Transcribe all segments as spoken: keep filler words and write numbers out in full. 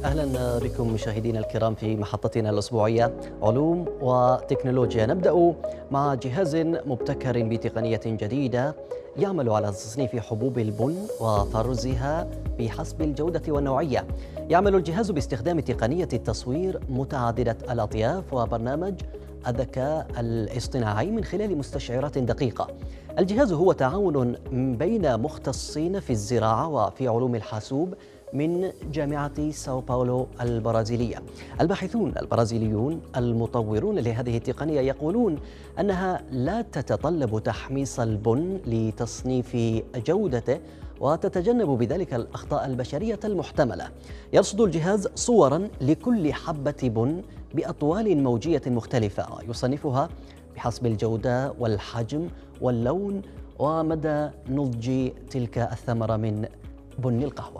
أهلا بكم مشاهدينا الكرام في محطتنا الأسبوعية علوم وتكنولوجيا. نبدأ مع جهاز مبتكر بتقنية جديدة يعمل على تصنيف حبوب البن وفرزها بحسب الجودة والنوعية. يعمل الجهاز باستخدام تقنية التصوير متعددة الأطياف وبرنامج الذكاء الاصطناعي من خلال مستشعرات دقيقة. الجهاز هو تعاون بين مختصين في الزراعة وفي علوم الحاسوب من جامعة ساو باولو البرازيلية. الباحثون البرازيليون المطورون لهذه التقنية يقولون أنها لا تتطلب تحميص البن لتصنيف جودته وتتجنب بذلك الأخطاء البشرية المحتملة. يرصد الجهاز صوراً لكل حبة بن بأطوال موجية مختلفة، يصنفها بحسب الجودة والحجم واللون ومدى نضج تلك الثمرة من بن القهوة.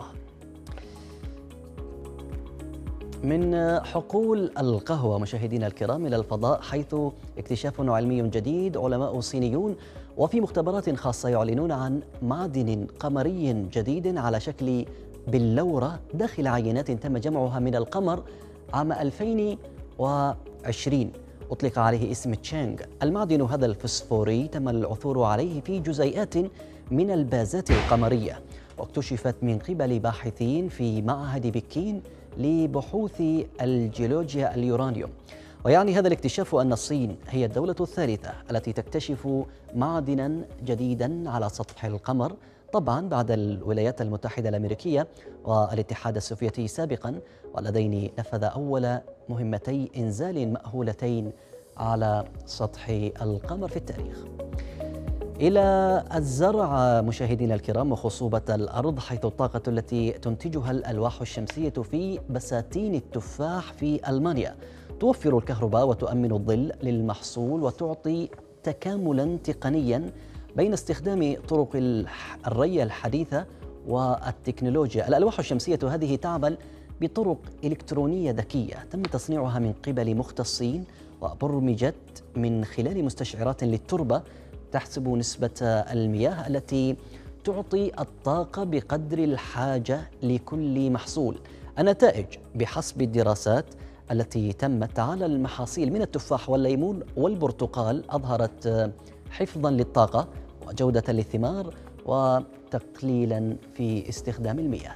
من حقول القهوة مشاهدينا الكرام إلى الفضاء، حيث اكتشاف علمي جديد. علماء صينيون وفي مختبرات خاصة يعلنون عن معدن قمري جديد على شكل بلورة داخل عينات تم جمعها من القمر عام ألفين وعشرين. أطلق عليه اسم تشانغ. المعدن هذا الفسفوري تم العثور عليه في جزيئات من البازات القمرية، واكتشفت من قبل باحثين في معهد بكين لبحوث الجيولوجيا اليورانيوم. ويعني هذا الاكتشاف أن الصين هي الدولة الثالثة التي تكتشف معدنا جديدا على سطح القمر، طبعا بعد الولايات المتحدة الأمريكية والاتحاد السوفيتي سابقا، واللذين نفذ أول مهمتي إنزال مأهولتين على سطح القمر في التاريخ. إلى الزرع مشاهدينا الكرام وخصوبة الأرض، حيث الطاقة التي تنتجها الألواح الشمسية في بساتين التفاح في ألمانيا توفر الكهرباء وتؤمن الظل للمحصول وتعطي تكاملا تقنيا بين استخدام طرق الري الحديثة والتكنولوجيا. الألواح الشمسية هذه تعمل بطرق إلكترونية ذكية تم تصنيعها من قبل مختصين وبرمجت من خلال مستشعرات للتربة تحسب نسبة المياه التي تعطي الطاقة بقدر الحاجة لكل محصول. النتائج بحسب الدراسات التي تمت على المحاصيل من التفاح والليمون والبرتقال أظهرت حفظاً للطاقة وجودة للثمار وتقليلاً في استخدام المياه.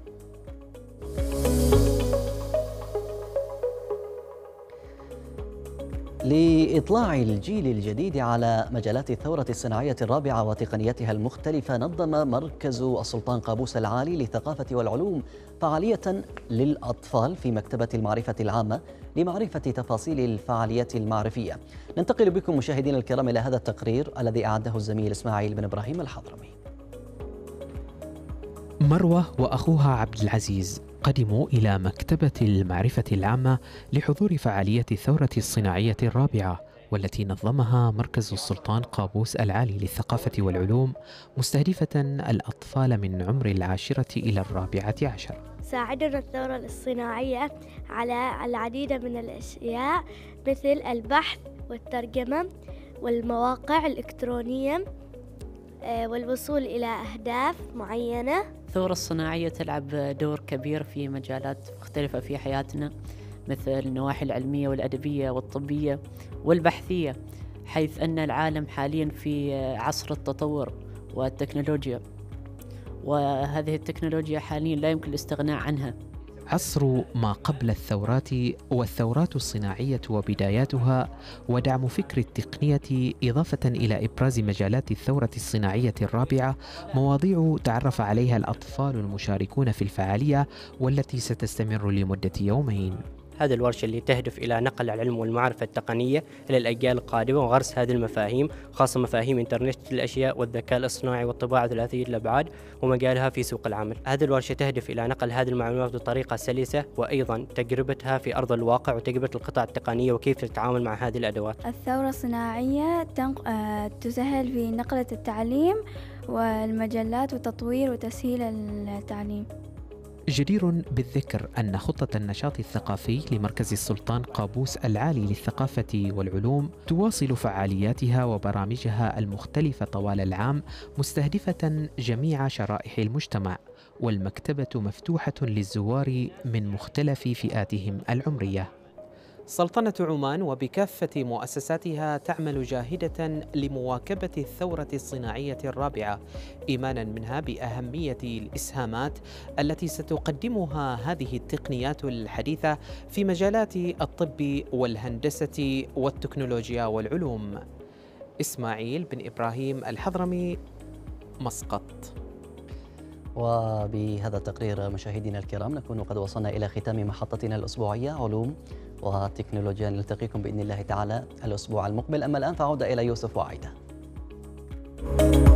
لإطلاع الجيل الجديد على مجالات الثورة الصناعية الرابعة وتقنياتها المختلفة، نظم مركز السلطان قابوس العالي للثقافة والعلوم فعالية للأطفال في مكتبة المعرفة العامة لمعرفة تفاصيل الفعاليات المعرفية. ننتقل بكم مشاهدينا الكرام إلى هذا التقرير الذي أعده الزميل إسماعيل بن إبراهيم الحضرمي. مروة وأخوها عبد العزيز قدموا إلى مكتبة المعرفة العامة لحضور فعالية الثورة الصناعية الرابعة، والتي نظمها مركز السلطان قابوس العالي للثقافة والعلوم، مستهدفة الأطفال من عمر العاشرة إلى الرابعة عشر. ساعدنا الثورة الصناعية على العديد من الأشياء مثل البحث والترجمة والمواقع الإلكترونية والوصول إلى أهداف معينة. الثورة الصناعية تلعب دور كبير في مجالات مختلفة في حياتنا، مثل النواحي العلمية والأدبية والطبية والبحثية، حيث أن العالم حاليا في عصر التطور والتكنولوجيا، وهذه التكنولوجيا حاليا لا يمكن الاستغناء عنها. عصر ما قبل الثورات والثورات الصناعية وبداياتها، ودعم فكر التقنية إضافة إلى إبراز مجالات الثورة الصناعية الرابعة، مواضيع تعرف عليها الأطفال المشاركون في الفعالية والتي ستستمر لمدة يومين. هذه الورشة اللي تهدف إلى نقل العلم والمعرفة التقنية إلى الأجيال القادمة وغرس هذه المفاهيم، خاصة مفاهيم إنترنت الأشياء والذكاء الاصطناعي والطباعة ثلاثية الأبعاد ومجالها في سوق العمل. هذه الورشة تهدف إلى نقل هذه المعلومات بطريقة سلسة، وأيضا تجربتها في أرض الواقع وتجربة القطع التقنية وكيف تتعامل مع هذه الأدوات. الثورة الصناعية تسهل في نقلة التعليم والمجلات وتطوير وتسهيل التعليم. جدير بالذكر أن خطة النشاط الثقافي لمركز السلطان قابوس العالي للثقافة والعلوم تواصل فعالياتها وبرامجها المختلفة طوال العام، مستهدفة جميع شرائح المجتمع، والمكتبة مفتوحة للزوار من مختلف فئاتهم العمرية. سلطنة عمان وبكافة مؤسساتها تعمل جاهدة لمواكبة الثورة الصناعية الرابعة، إيمانا منها بأهمية الإسهامات التي ستقدمها هذه التقنيات الحديثة في مجالات الطب والهندسة والتكنولوجيا والعلوم. إسماعيل بن إبراهيم الحضرمي، مسقط. وبهذا التقرير مشاهدينا الكرام نكون قد وصلنا إلى ختام محطتنا الأسبوعية علوم وتكنولوجيا. نلتقيكم بإذن الله تعالى الأسبوع المقبل. أما الآن فعود إلى يوسف وعايدة.